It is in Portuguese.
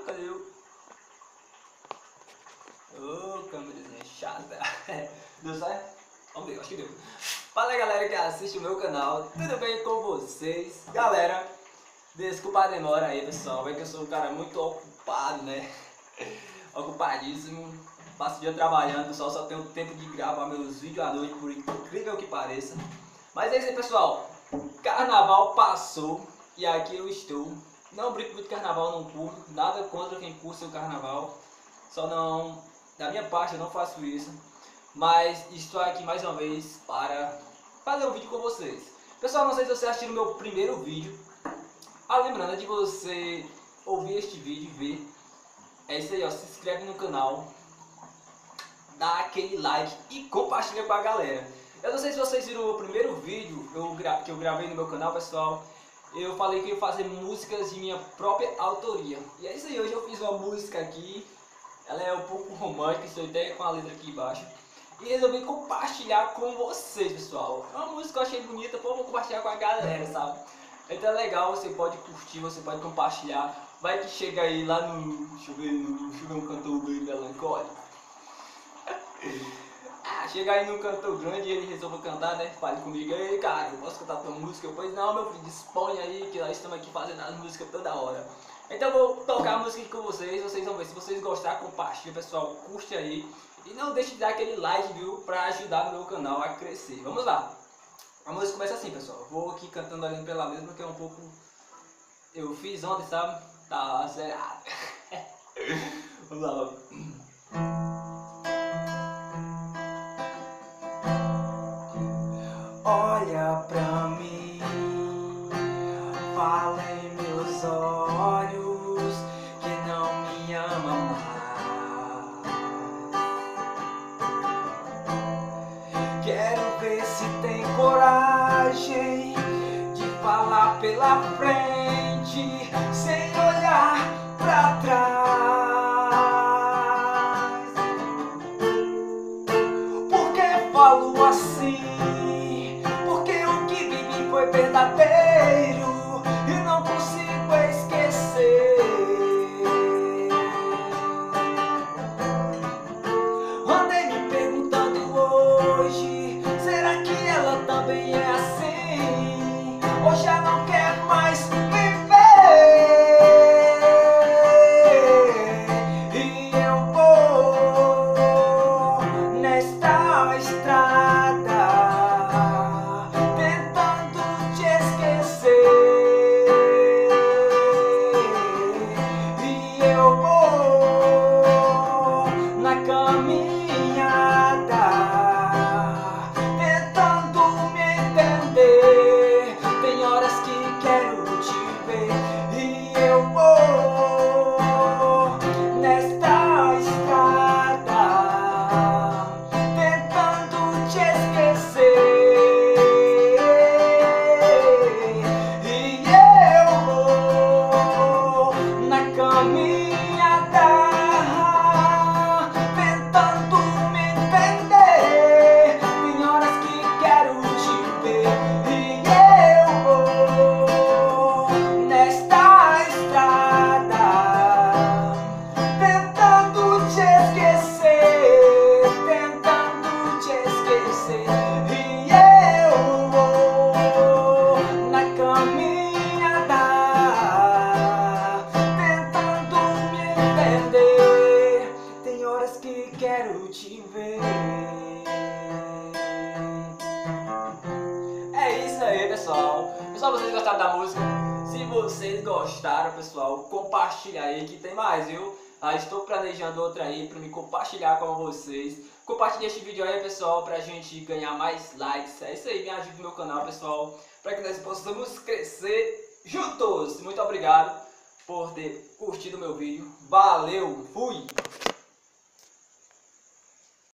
Valeu. Ô, câmerazinha chata. Deu certo? Vamos ver, acho que deu. Fala galera que assiste o meu canal, tudo bem com vocês? Galera, desculpa a demora aí pessoal, é que eu sou um cara muito ocupado, né? Ocupadíssimo, passo o dia trabalhando, pessoal, só tenho tempo de gravar meus vídeos à noite, por incrível que pareça. Mas é isso aí pessoal, carnaval passou e aqui eu estou. Não brinco muito de carnaval, não curto, nada contra quem curte o carnaval, só não, da minha parte eu não faço isso. Mas estou aqui mais uma vez para fazer um vídeo com vocês. Pessoal, não sei se você assistiu o meu primeiro vídeo. Lembrando de você ouvir este vídeo e ver. É isso aí, ó, se inscreve no canal, dá aquele like e compartilha com a galera. Eu não sei se vocês viram o primeiro vídeo que eu gravei no meu canal, pessoal. Eu falei que eu ia fazer músicas de minha própria autoria. E é isso aí, hoje eu fiz uma música aqui. Ela é um pouco romântica, estou até com a letra aqui embaixo. E resolvi compartilhar com vocês, pessoal. É uma música que eu achei bonita, pô, vou compartilhar com a galera, sabe? Então é legal, você pode curtir, você pode compartilhar. Vai que chega aí lá no... Deixa eu ver um cantor bem melancólico. Chega aí num cantor grande e ele resolve cantar, né? Fale comigo aí, cara, eu posso cantar tua música? Eu pois não, meu filho, dispõe aí que nós estamos aqui fazendo as músicas toda hora. Então eu vou tocar a música aqui com vocês vão ver. Se vocês gostarem, compartilha, pessoal, curte aí. E não deixe de dar aquele like, viu, pra ajudar o meu canal a crescer. Vamos lá. A música começa assim, pessoal. Eu vou aqui cantando ali pela mesma, que é um pouco... Eu fiz ontem, sabe? Tá zerado. Vamos lá, vamos. Olha pra mim, fala em meus olhos que não me ama mais. Quero ver se tem coragem de falar pela frente sem olhar pra trás. Por que falo assim? Foi verdadeiro e não consigo esquecer. Andei me perguntando hoje, será que ela também é assim? Ou já não quer mais viver? E eu vou nesta estrada caminhada, tentando me entender. Tem horas que quero te ver e eu vou nesta estrada, tentando te esquecer. E eu vou na caminhada, quero te ver. É isso aí, pessoal. Pessoal, vocês gostaram da música? Se vocês gostaram, pessoal, compartilha aí que tem mais, viu? Estou planejando outra aí para me compartilhar com vocês. Compartilha este vídeo aí, pessoal, pra gente ganhar mais likes. É isso aí, me ajuda no meu canal, pessoal, para que nós possamos crescer juntos. Muito obrigado por ter curtido o meu vídeo. Valeu, fui!